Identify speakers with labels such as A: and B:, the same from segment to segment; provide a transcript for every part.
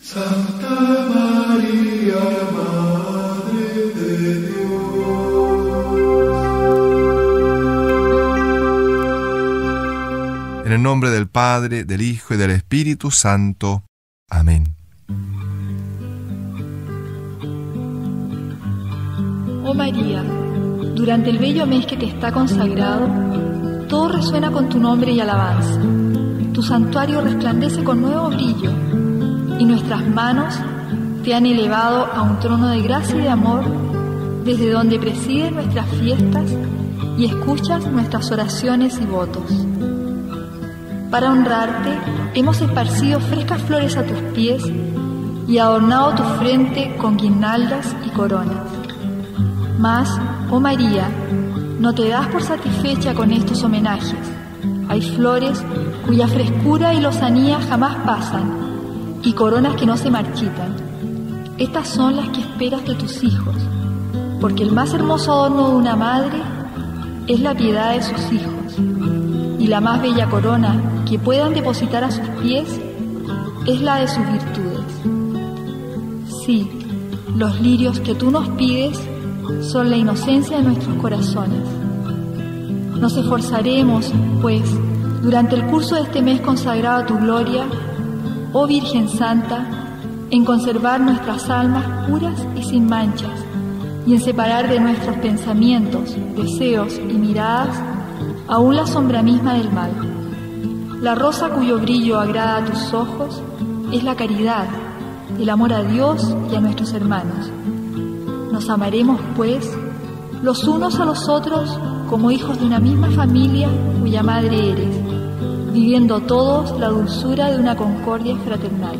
A: Santa María, Madre de Dios.
B: En el nombre del Padre, del Hijo y del Espíritu Santo. Amén.
C: Oh María, durante el bello mes que te está consagrado, todo resuena con tu nombre y alabanza. Tu santuario resplandece con nuevo brillo, y nuestras manos te han elevado a un trono de gracia y de amor, desde donde presides nuestras fiestas y escuchas nuestras oraciones y votos. Para honrarte, hemos esparcido frescas flores a tus pies y adornado tu frente con guirnaldas y coronas. Mas, oh María, no te das por satisfecha con estos homenajes. Hay flores cuya frescura y lozanía jamás pasan, y coronas que no se marchitan. Estas son las que esperas de tus hijos, porque el más hermoso adorno de una madre es la piedad de sus hijos, y la más bella corona que puedan depositar a sus pies es la de sus virtudes. Sí, los lirios que tú nos pides son la inocencia de nuestros corazones. Nos esforzaremos, pues, durante el curso de este mes consagrado a tu gloria, oh Virgen Santa, en conservar nuestras almas puras y sin manchas, y en separar de nuestros pensamientos, deseos y miradas aún la sombra misma del mal. La rosa cuyo brillo agrada a tus ojos es la caridad, el amor a Dios y a nuestros hermanos. Nos amaremos, pues, los unos a los otros como hijos de una misma familia cuya madre eres, viviendo todos la dulzura de una concordia fraternal.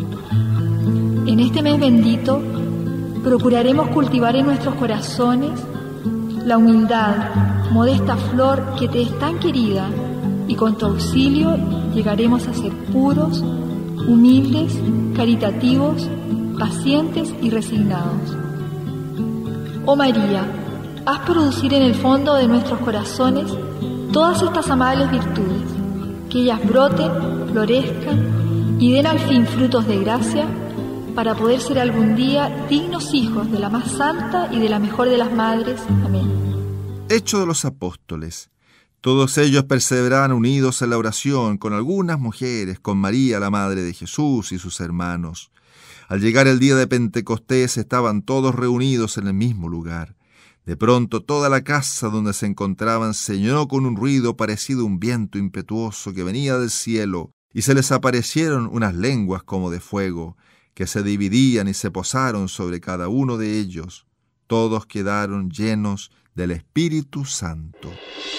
C: En este mes bendito, procuraremos cultivar en nuestros corazones la humildad, modesta flor que te es tan querida, y con tu auxilio llegaremos a ser puros, humildes, caritativos, pacientes y resignados. Oh María, haz producir en el fondo de nuestros corazones todas estas amables virtudes, que ellas broten, florezcan y den al fin frutos de gracia, para poder ser algún día dignos hijos de la más santa y de la mejor de las madres. Amén.
B: Hechos de los Apóstoles. Todos ellos perseveraban unidos en la oración con algunas mujeres, con María, la madre de Jesús, y sus hermanos. Al llegar el día de Pentecostés estaban todos reunidos en el mismo lugar. De pronto toda la casa donde se encontraban se llenó con un ruido parecido a un viento impetuoso que venía del cielo, y se les aparecieron unas lenguas como de fuego, que se dividían y se posaron sobre cada uno de ellos. Todos quedaron llenos del Espíritu Santo.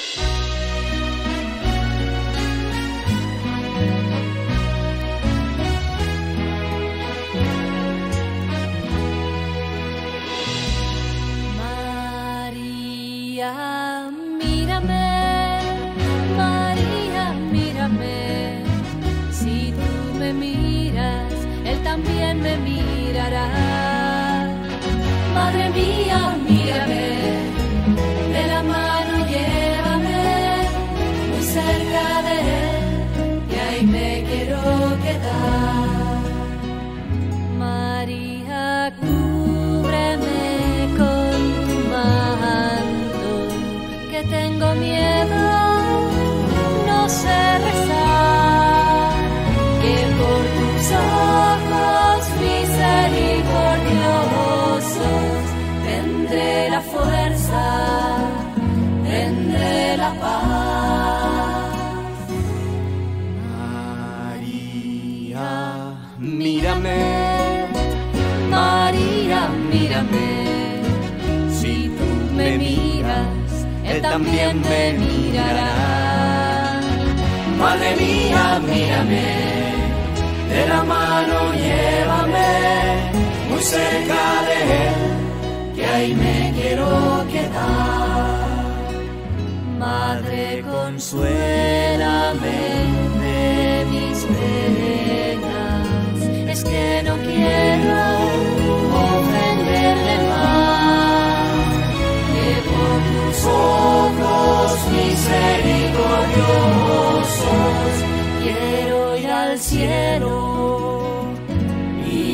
D: María, mírame, si tú me miras, Él también me mirará. Madre mía, mírame, de la mano llévame, muy cerca de Él, que ahí me quiero quedar. María, cúbreme con tu manto, que tengo miedo, no sé rezar, que por tus ojos misericordiosos tendré la fuerza, tendré la paz.
E: María, mírame,
D: María, mírame, si tú me miras, Él también me mirará.
E: Madre mía, mírame, de la mano llévame, muy cerca de Él, que ahí me quiero quedar.
D: Madre, consuélame de mis penas, es que no quiero ofenderle más, que por tus ojos misericordiosos quiero ir al cielo y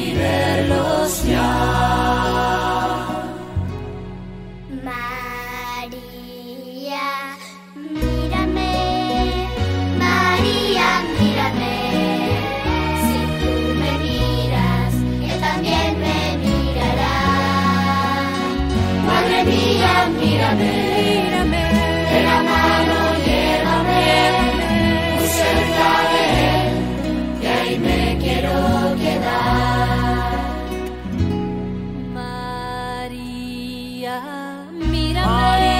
D: mírame, de la mano llévame, muy cerca de Él, que ahí me quiero quedar. María, mírame,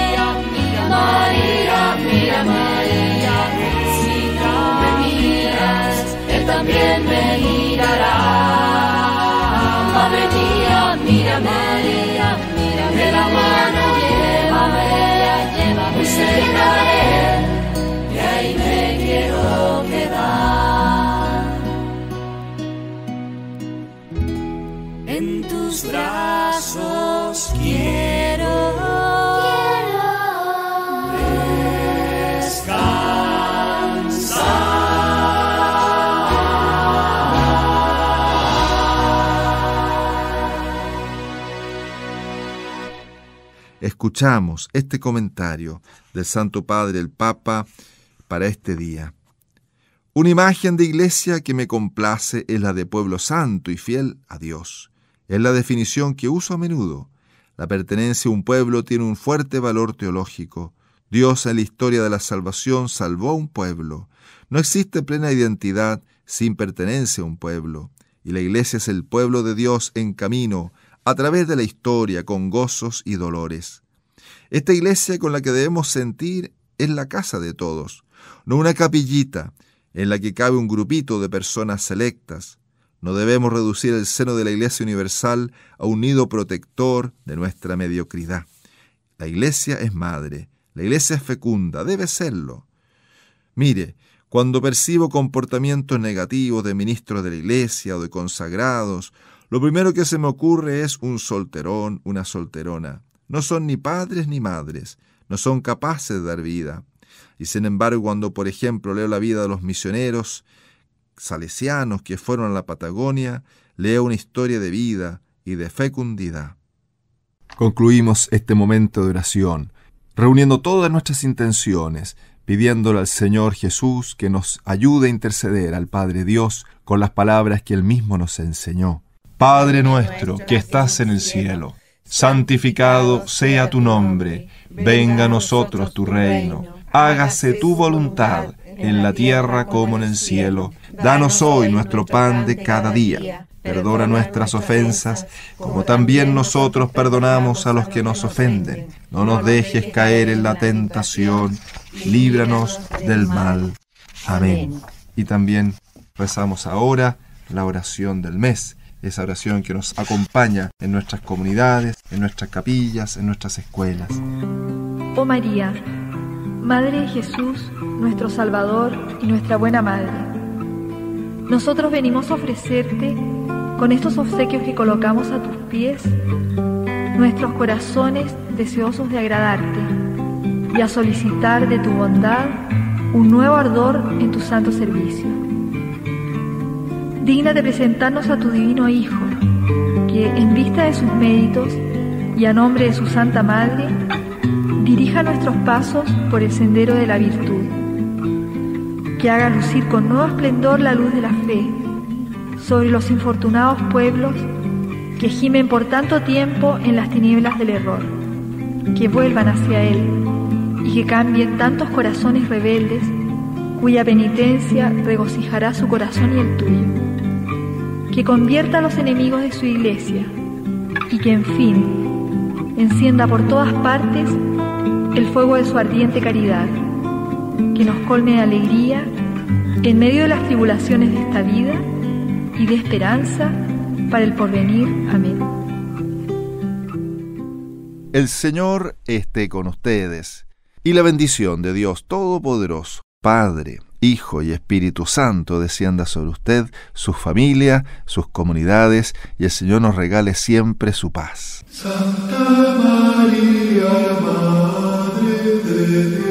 D: María, mira, María, si tú me miras, Él también me mirará. Madre mía, mira, María, de la mano llévame, muy cerca de Él, y ahí me quiero quedar. En tus brazos quiero
B: Escuchamos este comentario del Santo Padre, el Papa, para este día. Una imagen de iglesia que me complace es la de pueblo santo y fiel a Dios. Es la definición que uso a menudo. La pertenencia a un pueblo tiene un fuerte valor teológico. Dios en la historia de la salvación salvó a un pueblo. No existe plena identidad sin pertenencia a un pueblo. Y la iglesia es el pueblo de Dios en camino, a través de la historia, con gozos y dolores. Esta iglesia con la que debemos sentir es la casa de todos, no una capillita en la que cabe un grupito de personas selectas. No debemos reducir el seno de la Iglesia universal a un nido protector de nuestra mediocridad. La iglesia es madre, la iglesia es fecunda, debe serlo. Mire, cuando percibo comportamientos negativos de ministros de la iglesia o de consagrados, lo primero que se me ocurre es un solterón, una solterona. No son ni padres ni madres, no son capaces de dar vida. Y sin embargo, cuando, por ejemplo, leo la vida de los misioneros salesianos que fueron a la Patagonia, leo una historia de vida y de fecundidad. Concluimos este momento de oración, reuniendo todas nuestras intenciones, pidiéndole al Señor Jesús que nos ayude a interceder al Padre Dios con las palabras que Él mismo nos enseñó. Padre nuestro que estás en el cielo, santificado sea tu nombre, venga a nosotros tu reino, hágase tu voluntad en la tierra como en el cielo. Danos hoy nuestro pan de cada día. Perdona nuestras ofensas, como también nosotros perdonamos a los que nos ofenden. No nos dejes caer en la tentación, líbranos del mal. Amén. Y también rezamos ahora la oración del mes. Esa oración que nos acompaña en nuestras comunidades, en nuestras capillas, en nuestras escuelas.
C: Oh María, Madre de Jesús, nuestro Salvador y nuestra buena Madre, nosotros venimos a ofrecerte, con estos obsequios que colocamos a tus pies, nuestros corazones deseosos de agradarte y a solicitar de tu bondad un nuevo ardor en tu santo servicio. Digna de presentarnos a tu divino Hijo, que en vista de sus méritos y a nombre de su Santa Madre, dirija nuestros pasos por el sendero de la virtud, que haga lucir con nuevo esplendor la luz de la fe sobre los infortunados pueblos que gimen por tanto tiempo en las tinieblas del error, que vuelvan hacia Él y que cambien tantos corazones rebeldes, cuya penitencia regocijará su corazón y el tuyo, que convierta a los enemigos de su iglesia y que, en fin, encienda por todas partes el fuego de su ardiente caridad, que nos colme de alegría en medio de las tribulaciones de esta vida y de esperanza para el porvenir. Amén.
B: El Señor esté con ustedes, y la bendición de Dios Todopoderoso, Padre, Hijo y Espíritu Santo descienda sobre usted, su familia, sus comunidades, y el Señor nos regale siempre su paz.
A: Santa María, Madre de Dios.